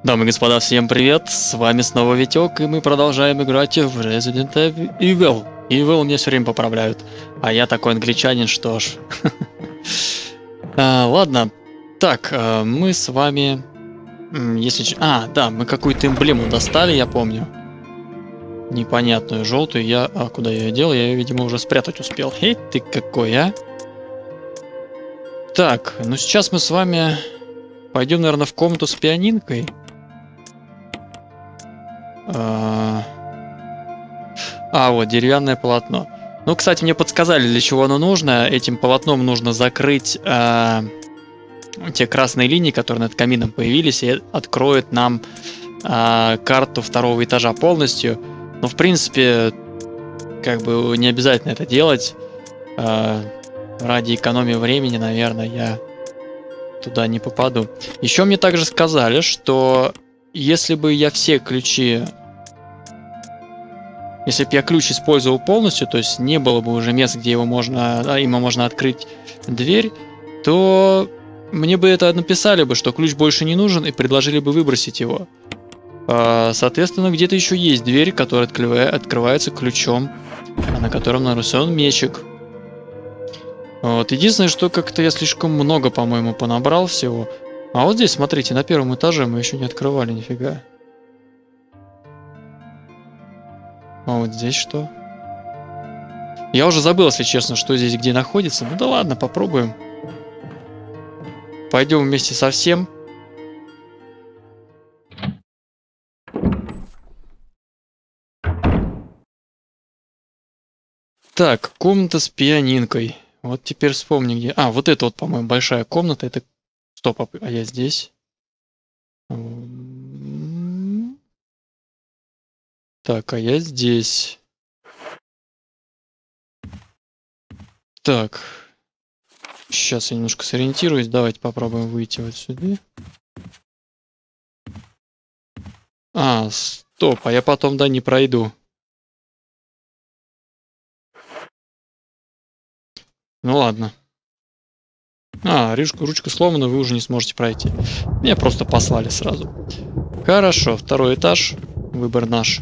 Дамы и господа, всем привет! С вами снова Витек, и мы продолжаем играть в Resident Evil. Evil мне все время поправляют, а я такой англичанин, что ж. Ладно, так, мы с вами... Если... да, мы какую-то эмблему достали, я помню. Непонятную, желтую. куда я ее делал? Я ее, видимо, уже спрятать успел. Эй, ты какой, а? Так, ну сейчас мы с вами пойдем, наверное, в комнату с пианинкой. Вот, деревянное полотно. Ну, кстати, мне подсказали, для чего оно нужно. Этим полотном нужно закрыть те красные линии, которые над камином появились, и откроет нам карту второго этажа полностью. Но, в принципе, как бы не обязательно это делать. Ради экономии времени, наверное, я туда не попаду. Еще мне также сказали, что если бы я все ключи... Если бы я ключ использовал полностью, то есть не было бы уже мест, где им можно открыть дверь, то мне бы это написали бы, что ключ больше не нужен, и предложили бы выбросить его. Соответственно, где-то еще есть дверь, которая открывается ключом, на котором нарисован мечик. Вот. Единственное, что как-то я слишком много, по-моему, понабрал всего. А вот здесь, смотрите, на первом этаже мы еще не открывали нифига. А вот здесь что? Я уже забыл, если честно, что здесь где находится. Ну да ладно, попробуем. Пойдем вместе со всем. Так, комната с пианинкой. Вот теперь вспомни где. Вот это вот, по-моему, большая комната. Это... Стоп, а я здесь? Так, а я здесь. Так. Сейчас я немножко сориентируюсь. Давайте попробуем выйти вот сюда. Стоп, а я потом, да, не пройду. Ну ладно. Ручка сломана, вы уже не сможете пройти. Меня просто послали сразу. Хорошо, второй этаж. Выбор наш.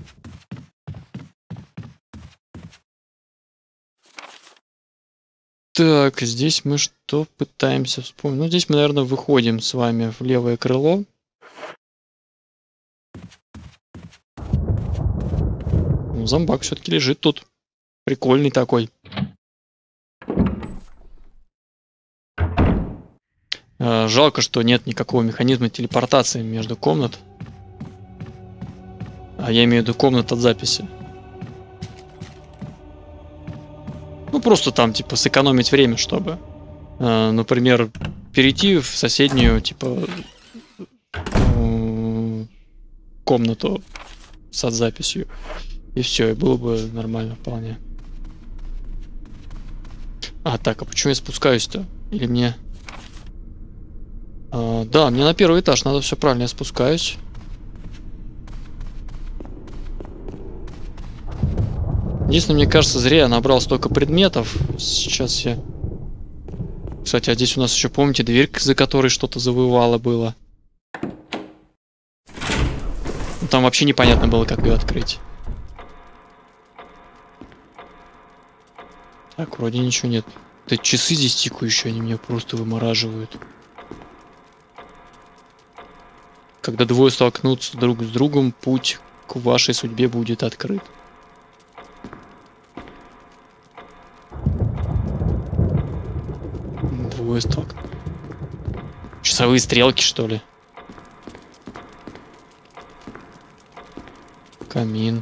Так, здесь мы что пытаемся вспомнить? Ну, здесь мы, наверное, выходим с вами в левое крыло. Ну, зомбак все-таки лежит тут. Прикольный такой. Жалко, что нет никакого механизма телепортации между комнат. Я имею в виду комнат от записи. Ну, просто там, типа, сэкономить время, чтобы, например, перейти в соседнюю, типа, комнату с записью. И все, и было бы нормально вполне. Так, а почему я спускаюсь-то? Или мне... да, мне на первый этаж надо, все правильно, я спускаюсь. Единственное, мне кажется, зря я набрал столько предметов. Сейчас я... Кстати, а здесь у нас еще, помните, дверь, за которой что-то завывало было. Ну, там вообще непонятно было, как ее открыть. Так, вроде ничего нет. Да часы здесь тикающие, они меня просто вымораживают. Когда двое столкнутся друг с другом, путь к вашей судьбе будет открыт. Двое столкнутся. Часовые стрелки, что ли? Камин.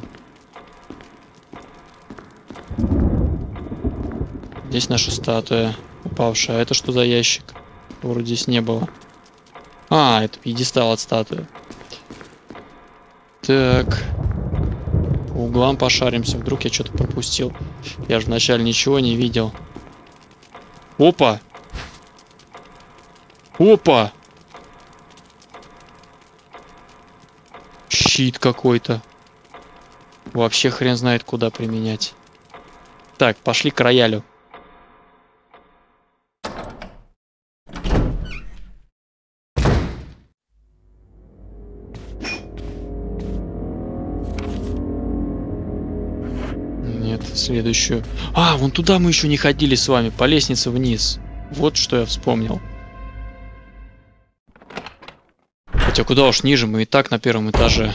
Здесь наша статуя упавшая. А это что за ящик? Вроде здесь не было. Это пьедестал от статуи. Так. По углам пошаримся. Вдруг я что-то пропустил. Я же вначале ничего не видел. Опа! Опа! Щит какой-то. Вообще хрен знает, куда применять. Так, пошли к роялю. следующую. А, вон туда мы еще не ходили с вами, по лестнице вниз. Вот что я вспомнил. Хотя куда уж ниже, мы и так на первом этаже.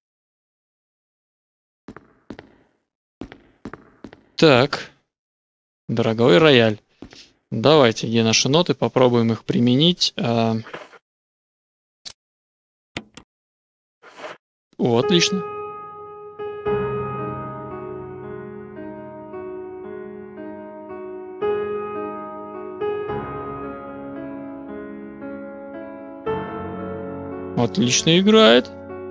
Так. Дорогой рояль. Давайте, где наши ноты, попробуем их применить. О, отлично. Отлично играет.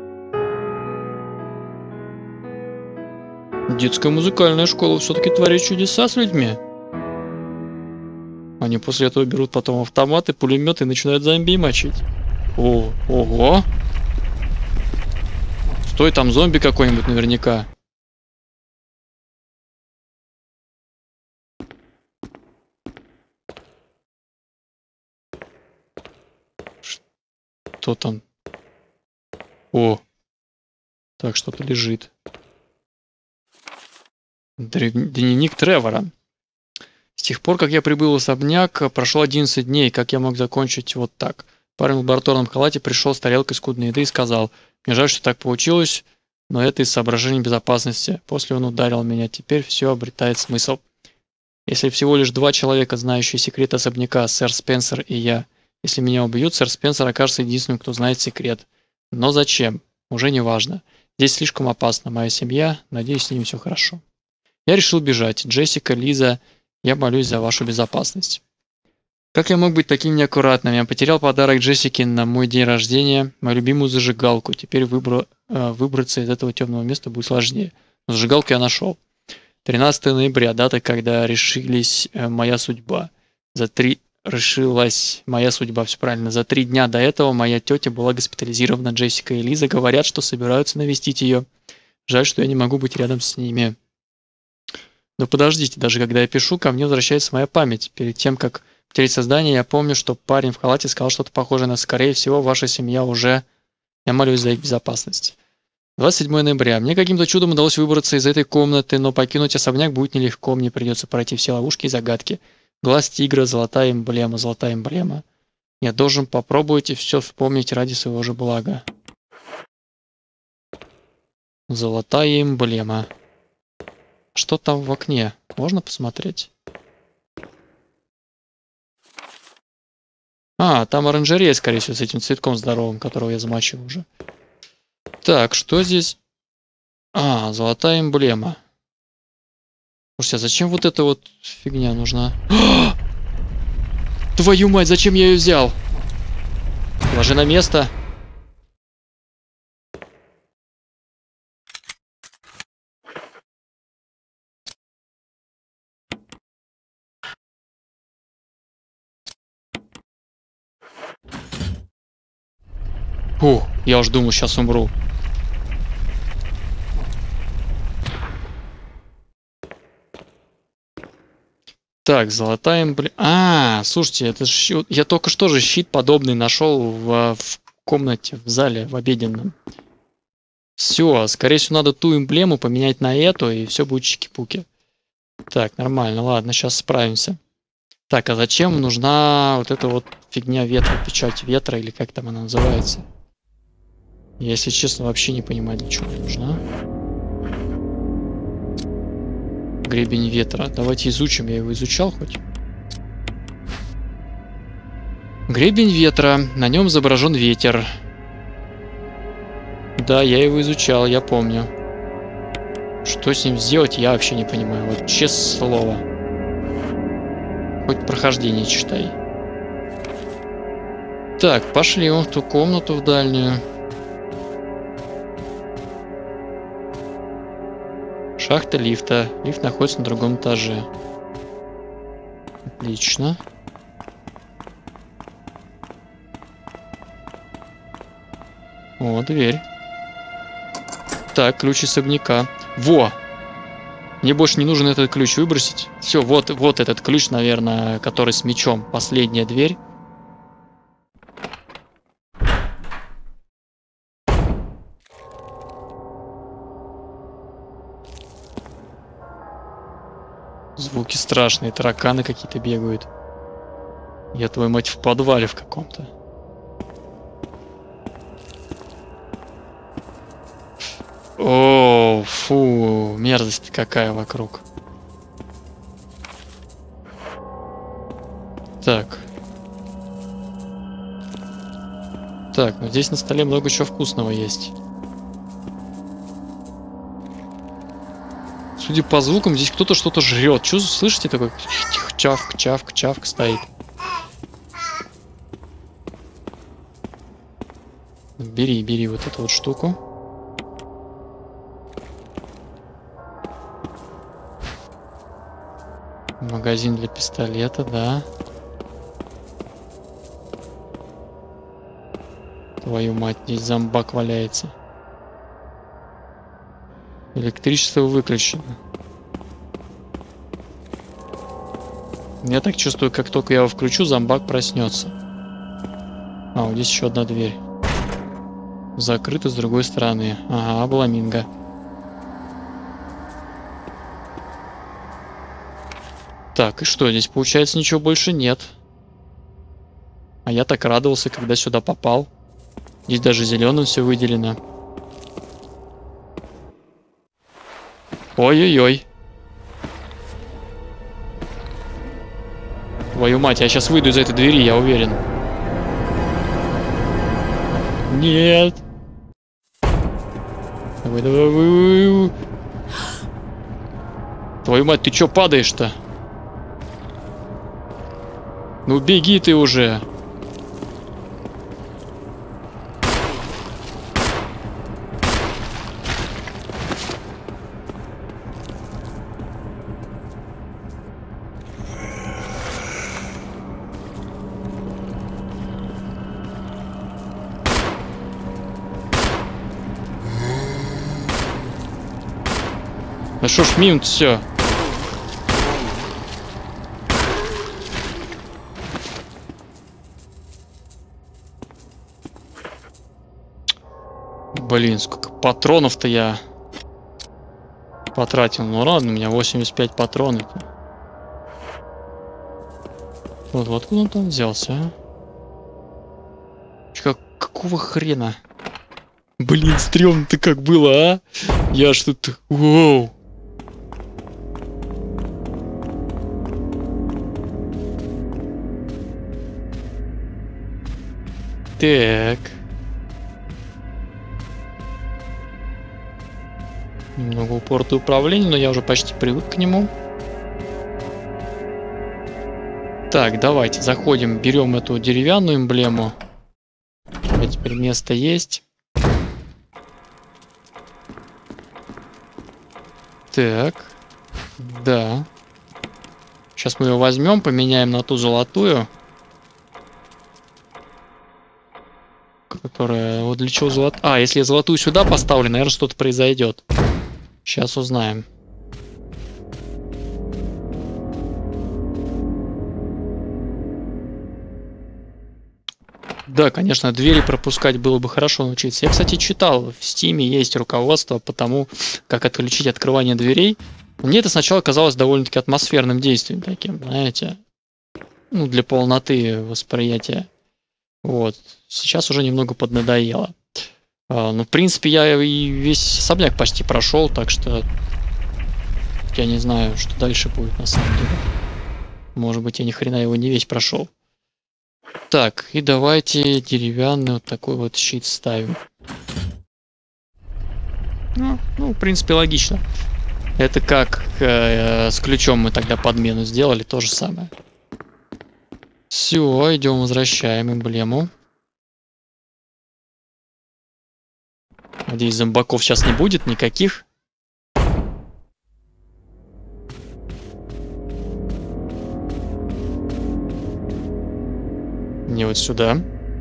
Детская музыкальная школа все-таки творит чудеса с людьми. Они после этого берут потом автоматы, пулеметы и начинают зомби мочить. О, ого! Стой, там зомби какой-нибудь наверняка. Что там? О, так, что-то лежит. Дневник Тревора. С тех пор, как я прибыл в особняк, прошло 11 дней, как я мог закончить вот так. Парень в лабораторном халате пришел с тарелкой скудной еды и сказал: «Мне жаль, что так получилось, но это из соображений безопасности». После он ударил меня. Теперь все обретает смысл. Если всего лишь 2 человека, знающие секрет особняка, сэр Спенсер и я. Если меня убьют, сэр Спенсер окажется единственным, кто знает секрет. Но зачем? Уже не важно. Здесь слишком опасно. Моя семья, надеюсь, с ними все хорошо. Я решил бежать. Джессика, Лиза, я молюсь за вашу безопасность. Как я мог быть таким неаккуратным? Я потерял подарок Джессике на мой день рождения, мою любимую зажигалку. Теперь выбраться из этого темного места будет сложнее. Но зажигалку я нашел. 13 ноября, дата, когда решилась моя судьба. Решилась моя судьба, все правильно. За 3 дня до этого моя тетя была госпитализирована. Джессика и Лиза говорят, что собираются навестить ее. Жаль, что я не могу быть рядом с ними. Но подождите, даже когда я пишу, ко мне возвращается моя память. Перед тем, как потерять сознание, я помню, что парень в халате сказал что-то похожее на «скорее всего, ваша семья уже...» Я молюсь за их безопасность. 27 ноября. Мне каким-то чудом удалось выбраться из этой комнаты, но покинуть особняк будет нелегко. Мне придется пройти все ловушки и загадки. Глаз тигра, золотая эмблема, золотая эмблема. Я должен попробовать и все вспомнить ради своего же блага. Золотая эмблема. Что там в окне? Можно посмотреть? А, там оранжерея, скорее всего, с этим цветком здоровым, которого я замочил уже. Так, что здесь? А, золотая эмблема. Слушайте, а зачем вот эта вот фигня нужна? Твою мать, зачем я ее взял? Ложи на место. Фу, я уж думал, сейчас умру. Так, золотая эмблема. А, слушайте, это щит. Я только что же щит подобный нашел в комнате, в зале, в обеденном. Все, скорее всего, надо ту эмблему поменять на эту, и все будет чики-пуки. Так, нормально, ладно, сейчас справимся. Так, а зачем нужна вот эта вот фигня ветра, печать ветра, или как там она называется? Я, если честно, вообще не понимаю, для чего она нужна. Гребень ветра. Давайте изучим, я его изучал хоть. Гребень ветра, на нем изображен ветер. Да, я его изучал, я помню. Что с ним сделать, я вообще не понимаю. Вот честное слово. Хоть прохождение читай. Так, пошли в ту комнату в дальнюю. Шахта лифта. Лифт находится на другом этаже. Отлично. О, дверь. Так, ключ особняка. Во! Мне больше не нужен этот ключ выбросить. Все, вот этот ключ, наверное, который с мечом. Последняя дверь. Звуки страшные, тараканы какие-то бегают. Я, твою мать, в подвале в каком-то. О, фу, мерзость какая вокруг. Так. Так, ну здесь на столе много чего вкусного есть. Судя по звукам, здесь кто-то что-то жрет. Что слышите? Такой чавк, чавк, чавк стоит. Бери, бери вот эту вот штуку. Магазин для пистолета, да. Твою мать, здесь зомбак валяется. Электричество выключено. Я так чувствую, как только я его включу, зомбак проснется. А, вот здесь еще одна дверь. Закрыта с другой стороны. Ага, обламинго. Так, и что, здесь получается ничего больше нет. А я так радовался, когда сюда попал. Здесь даже зеленым все выделено. Ой-ой-ой. Твою мать, я сейчас выйду из этой двери, я уверен. Нет. Давай, давай. Твою мать, ты чё падаешь-то? Ну беги ты уже. Да шо ж мимо-то все? Блин, сколько патронов-то я потратил. Ну ладно, у меня 85 патронов. Вот откуда он там взялся, а? Какого хрена? Блин, стрёмно-то как было, а? Я ж тут... Воу! Так. Немного упоротое управление, но я уже почти привык к нему. Так, давайте заходим, берем эту деревянную эмблему. А теперь место есть. Так. Да. Сейчас мы ее возьмем, поменяем на ту золотую. Которая... Вот для чего золотая? А, если я золотую сюда поставлю, наверное, что-то произойдет. Сейчас узнаем. Да, конечно, двери пропускать было бы хорошо научиться. Я, кстати, читал, в Стиме есть руководство по тому, как отключить открывание дверей. Мне это сначала казалось довольно-таки атмосферным действием таким, знаете. Ну, для полноты восприятия. Вот. Сейчас уже немного поднадоело. Ну, в принципе, я и весь особняк почти прошел, так что я не знаю, что дальше будет на самом деле. Может быть, я ни хрена его не весь прошел. Так, и давайте деревянный вот такой вот щит ставим. Ну, в принципе, логично. Это как с ключом мы тогда подмену сделали, то же самое. Все, идем, возвращаем эмблему. Надеюсь, зомбаков сейчас не будет никаких. Не вот сюда.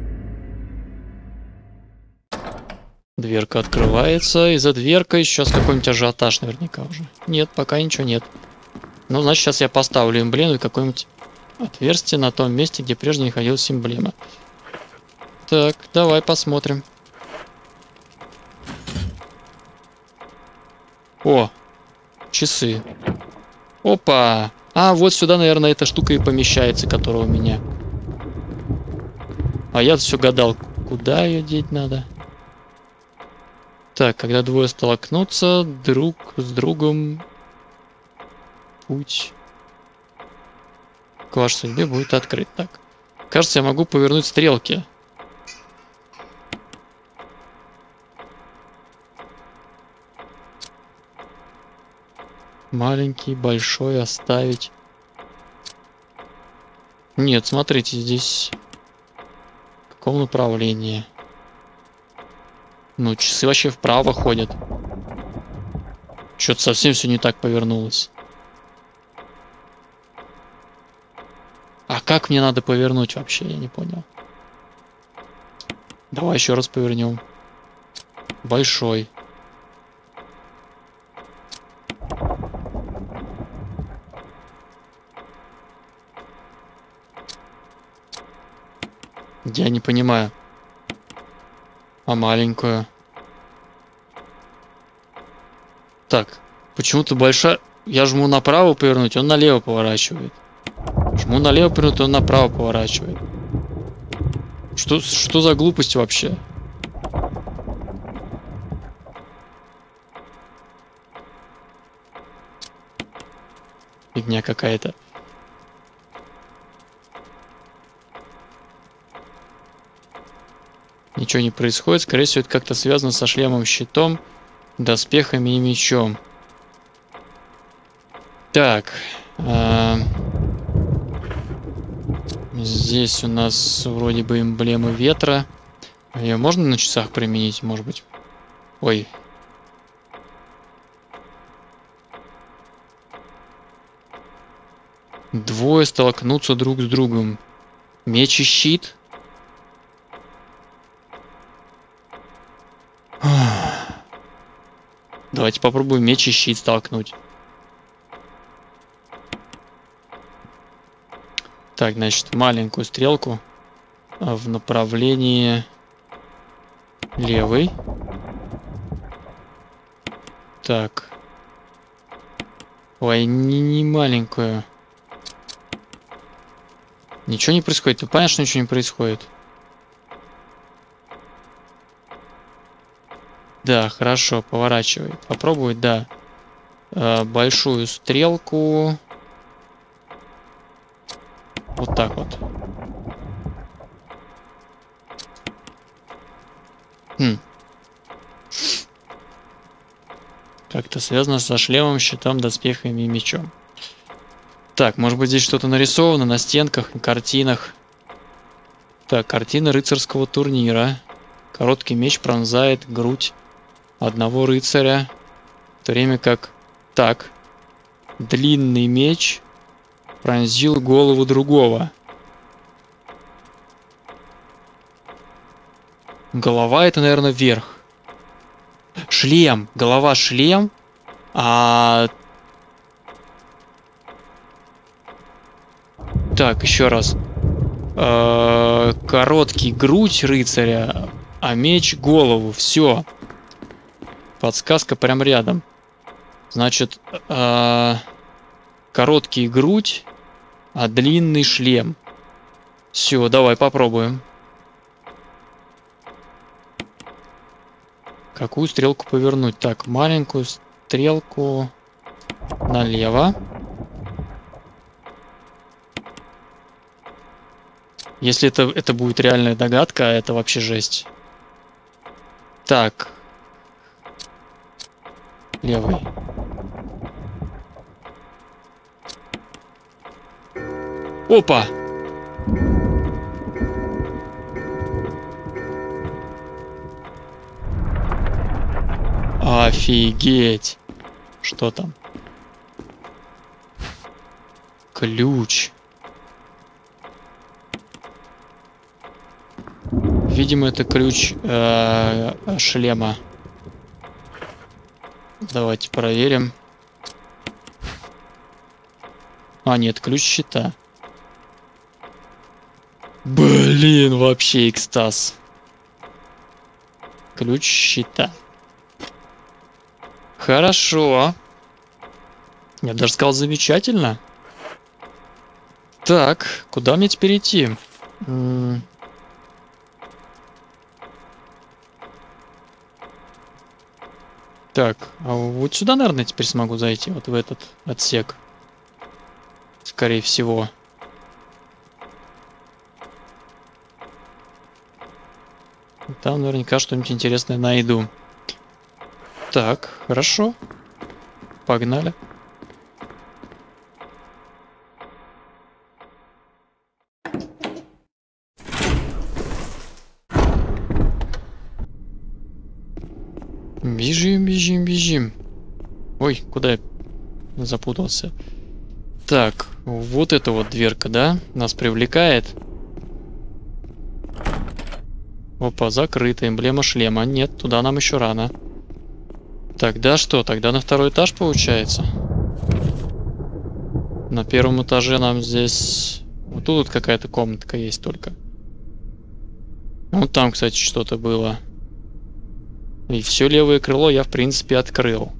Дверка открывается, и за дверкой сейчас какой-нибудь ажиотаж наверняка уже. Нет, пока ничего нет. Ну, значит, сейчас я поставлю эмблему и какое-нибудь отверстие на том месте, где прежде находилась эмблема. Так, давай посмотрим. О, часы. Опа! А, вот сюда, наверное, эта штука и помещается, которая у меня. А я все гадал, куда ее деть надо. Так, когда двое столкнутся, друг с другом, путь к вашей судьбе будет открыт. Так, кажется, я могу повернуть стрелки. Маленький, большой оставить. Нет, смотрите, здесь в каком направлении? Ну, часы вообще вправо ходят. Что-то совсем все не так повернулось. А как мне надо повернуть вообще? Я не понял. Давай еще раз повернем. Большой. Я не понимаю. А маленькую? Так, почему-то большая... Я жму направо повернуть, он налево поворачивает. Жму налево повернуть, он направо поворачивает. Что за глупость вообще? Фигня какая-то. Ничего не происходит. Скорее всего, это как-то связано со шлемом, щитом, доспехами и мечом. Так. Здесь у нас вроде бы эмблема ветра. Ее можно на часах применить, может быть? Ой. Двое столкнутся друг с другом. Меч и щит. Давайте попробуем меч и щит столкнуть. Так, значит, маленькую стрелку в направлении левый. Так. Ой, не маленькую. Ничего не происходит. Ты понимаешь, что ничего не происходит? Да, хорошо, поворачивает. Попробует, да. Большую стрелку. Вот так вот. Как-то связано со шлемом, щитом, доспехами и мечом. Так, может быть здесь что-то нарисовано на стенках, на картинах. Так, картина рыцарского турнира. Короткий меч пронзает грудь одного рыцаря. В то время как... Так. Длинный меч пронзил голову другого. Голова это, наверное, вверх. Шлем. Голова шлем. Так, еще раз. Короткий грудь рыцаря, а меч голову. Все. Подсказка прям рядом. Значит, короткий грудь, а длинный шлем. Все, давай попробуем. Какую стрелку повернуть? Так, маленькую стрелку налево. Если это будет реальная догадка, это вообще жесть. Так. Левый. Опа! Офигеть! Что там? Ключ. Видимо, это ключ шлема. Давайте проверим. А, нет, ключ щита. Блин, вообще экстаз. Ключ щита. Хорошо. Я даже сказал замечательно. Так, куда мне теперь идти? Так, а вот сюда, наверное, теперь смогу зайти, вот в этот отсек. Скорее всего. Там наверняка что-нибудь интересное найду. Так, хорошо. Погнали. Бежим, бежим, бежим. Ой, куда я запутался? Так, вот эта вот дверка, да? Нас привлекает. Опа, закрыта. Эмблема шлема. Нет, туда нам еще рано. Тогда что? Тогда на второй этаж получается? На первом этаже нам здесь... Вот тут вот какая-то комнатка есть только. Вот там, кстати, что-то было. И все левое крыло я, в принципе, открыл.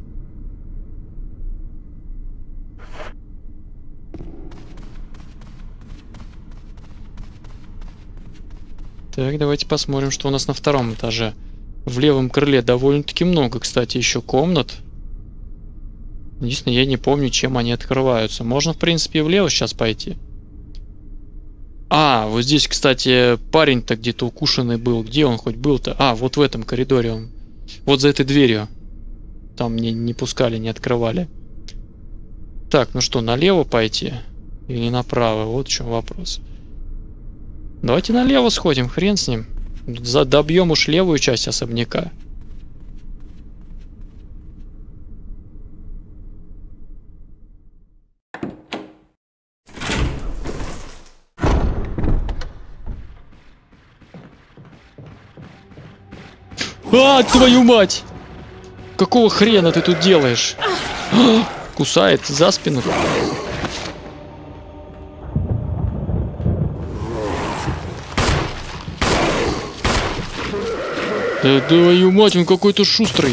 Так, давайте посмотрим, что у нас на втором этаже. В левом крыле довольно-таки много, кстати, еще комнат. Единственное, я не помню, чем они открываются. Можно, в принципе, влево сейчас пойти. А, вот здесь, кстати, парень-то где-то укушенный был. Где он хоть был-то? А, вот в этом коридоре он. Вот за этой дверью. Там мне не пускали, не открывали. Так, ну что, налево пойти? Или направо? Вот в чем вопрос. Давайте налево сходим, хрен с ним. Добьем уж левую часть особняка. А, твою мать! Какого хрена ты тут делаешь? Кусает за спину. Да твою мать, он какой-то шустрый.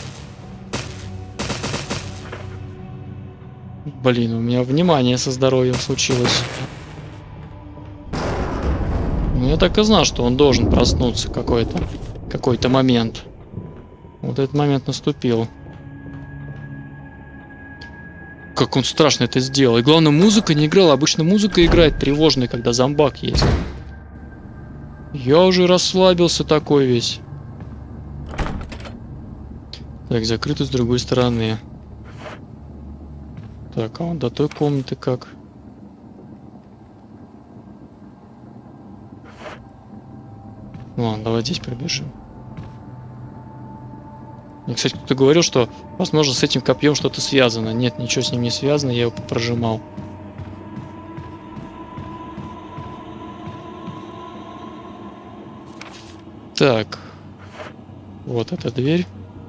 Блин, у меня внимание со здоровьем случилось. Ну, я так и знал, что он должен проснуться какой-то момент. Вот этот момент наступил. Как он страшно это сделал. И главное, музыка не играла. Обычно музыка играет тревожная, когда зомбак есть. Я уже расслабился такой весь. Так, закрыто с другой стороны. Так, а он до той комнаты как? Ладно, давай здесь пробежим. Мне, кстати, кто-то говорил, что, возможно, с этим копьем что-то связано. Нет, ничего с ним не связано, я его прожимал. Так. Вот эта дверь.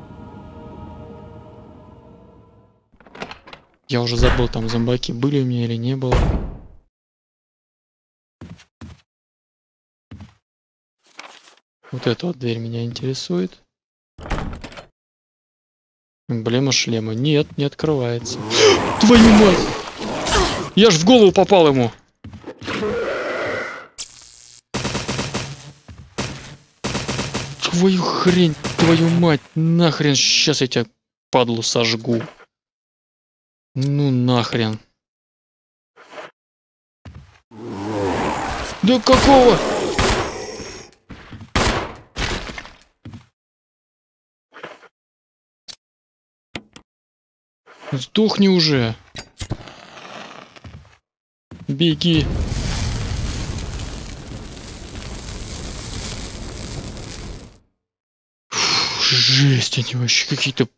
Я уже забыл, там зомбаки были у меня или не было. Вот эта вот дверь меня интересует. Эмблема шлема. Нет, не открывается. Твою мать! Я ж в голову попал ему! Твою хрень, твою мать! Нахрен, сейчас я тебя, падлу, сожгу. Ну нахрен. Да какого? Сдохни уже. Беги. Фу, жесть, они вообще какие-то...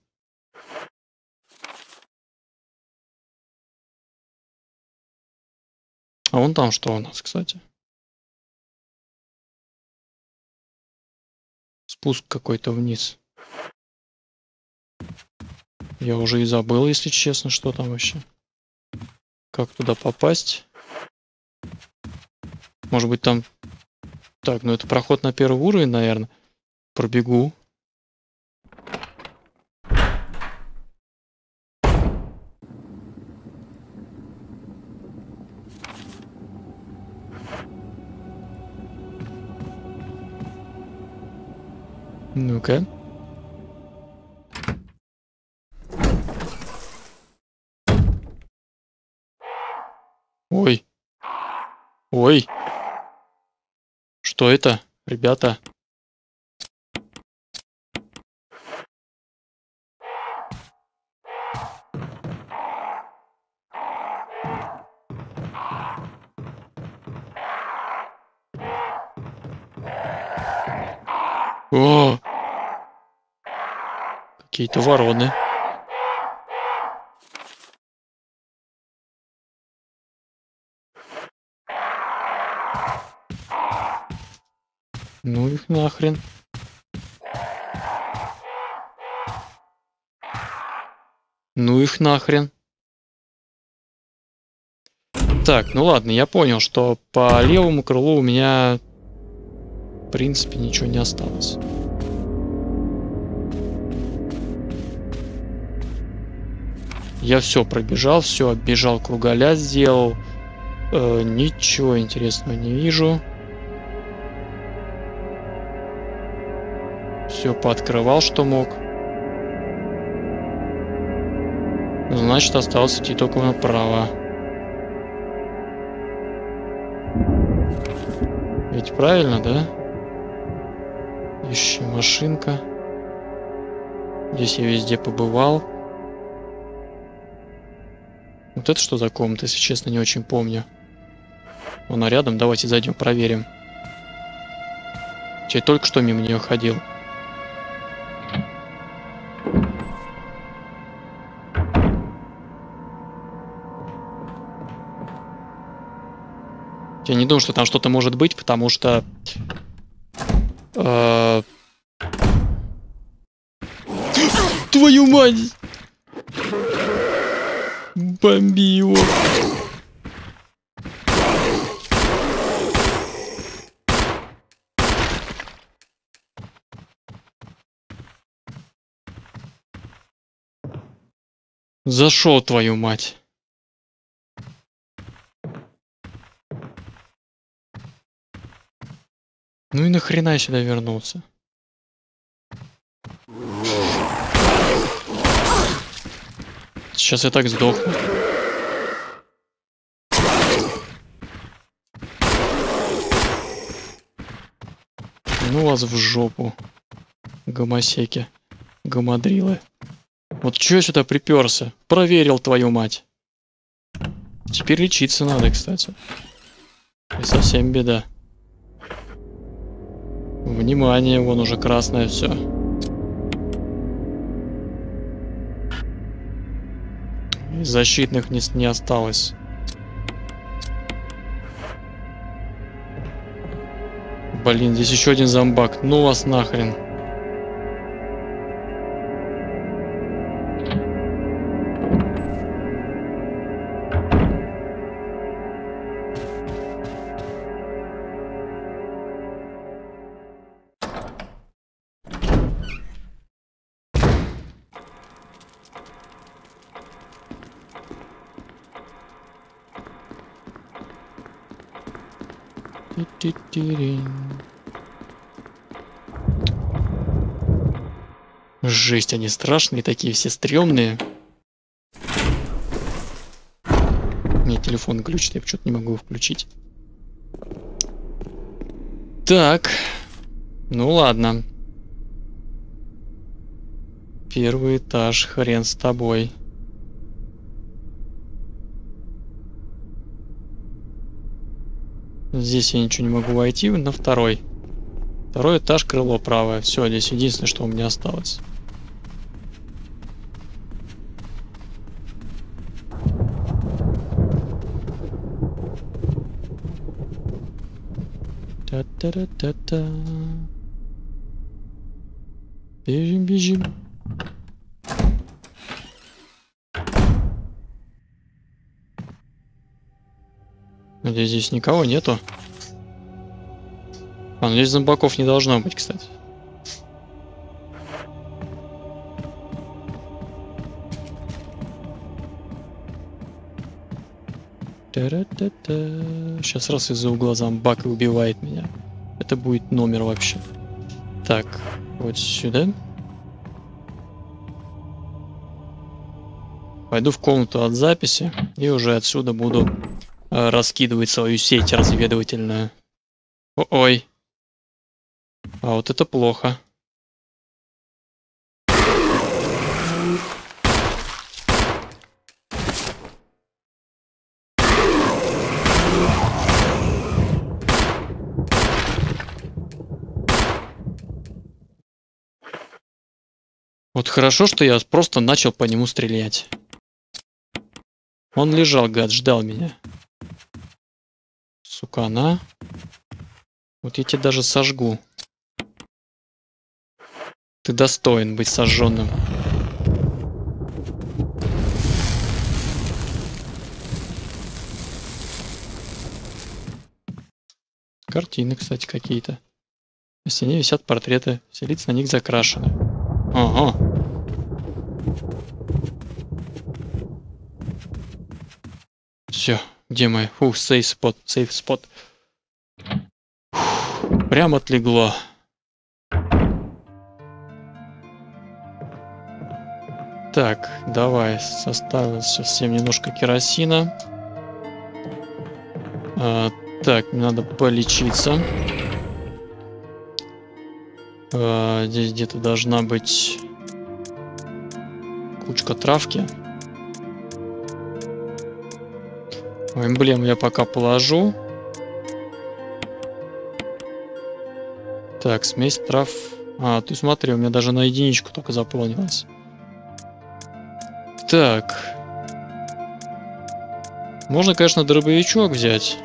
А вон там что у нас, кстати? Спуск какой-то вниз. Я уже и забыл, если честно, что там вообще. Как туда попасть? Может быть там... Так, ну это проход на первый уровень, наверное. Пробегу. Ну-ка. Ой. Ой. Что это, ребята? О! Какие-то вороны. Ну их нахрен. Ну их нахрен. Так, ну ладно, я понял, что по левому крылу у меня, в принципе, ничего не осталось. Я все пробежал, все оббежал, кругаля сделал. Ничего интересного не вижу. Все пооткрывал, что мог. Значит, осталось идти только направо. Ведь правильно, да? Ищи машинка. Здесь я везде побывал. Вот это что за комната, если честно, не очень помню. Она рядом, давайте зайдем, проверим. Я только что мимо нее ходил. Я не думаю, что там что-то может быть, потому что... Твою мать! Бомби его! Зашел, твою мать! Ну и нахрена я сюда вернулся? Сейчас я так сдохну. Ну вас в жопу. Гомосеки. Гомодрилы. Вот чё я сюда приперся? Проверил, твою мать. Теперь лечиться надо, кстати. И совсем беда. Внимание, вон уже красное все. Защитных не осталось. Блин, здесь еще один зомбак. Ну вас нахрен. Жесть, они страшные такие, все стрёмные. Мне телефон глючит, я почему-то не могу его включить. Так, ну ладно. Первый этаж, хрен с тобой. Здесь я ничего не могу войти, на второй. Второй этаж, крыло правое. Все, здесь единственное, что у меня осталось. Та-та-та-та-та. Бежим, бежим. Надеюсь, здесь никого нету. А, ну здесь зомбаков не должно быть, кстати. Та-ра-та-та. Сейчас раз из-за угла зомбак и убивает меня. Это будет номер вообще. Так, вот сюда. Пойду в комнату от записи и уже отсюда буду раскидывать свою сеть разведывательную. Ой. А вот это плохо. Вот хорошо, что я просто начал по нему стрелять. Он лежал, гад, ждал меня. Сукана. Вот я тебя даже сожгу. Ты достоин быть сожженным. Картины, кстати, какие-то. На стене висят портреты. Все лица на них закрашены. Ага. Все, где мы? Фух, сейф спот, сейф спот. Прям отлегло. Так, давай, составим сейчас всем немножко керосина. Так, мне надо полечиться. Здесь где-то должна быть кучка травки. Эмблему я пока положу. Так, смесь трав. Ты смотри, у меня даже на единичку только заполнилось. Так. Можно, конечно, дробовичок взять.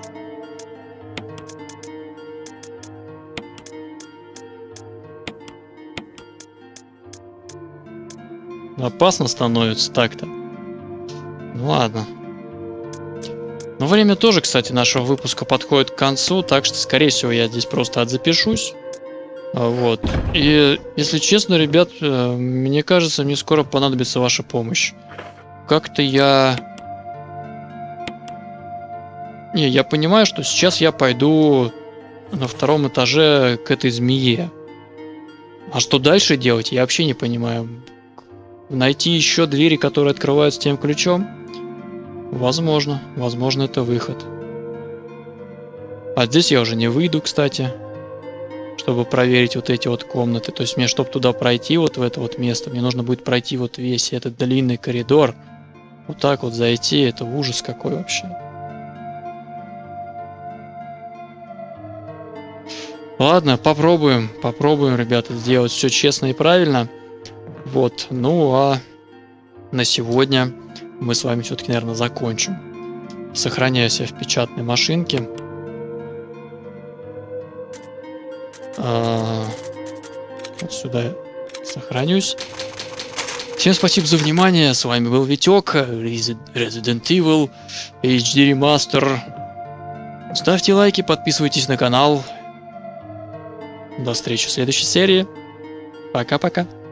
Опасно становится так-то. Ну ладно. Но время тоже, кстати, нашего выпуска подходит к концу, так что, скорее всего, я здесь просто отзапишусь. Вот. И, если честно, ребят, мне кажется, мне скоро понадобится ваша помощь. Как-то я... Не, я понимаю, что сейчас я пойду на втором этаже к этой змее. А что дальше делать, я вообще не понимаю. Найти еще двери, которые открываются тем ключом? Возможно. Возможно, это выход. А здесь я уже не выйду, кстати, чтобы проверить вот эти вот комнаты. То есть мне, чтобы туда пройти, вот в это вот место, мне нужно будет пройти вот весь этот длинный коридор. Вот так вот зайти, это ужас какой вообще. Ладно, попробуем, ребята, сделать все честно и правильно. Вот, ну а на сегодня мы с вами все-таки, наверное, закончим. Сохраняю себя в печатной машинке. Вот сюда сохранюсь. Всем спасибо за внимание. С вами был Витек, Resident Evil HD Remaster. Ставьте лайки, подписывайтесь на канал. До встречи в следующей серии. Пока-пока.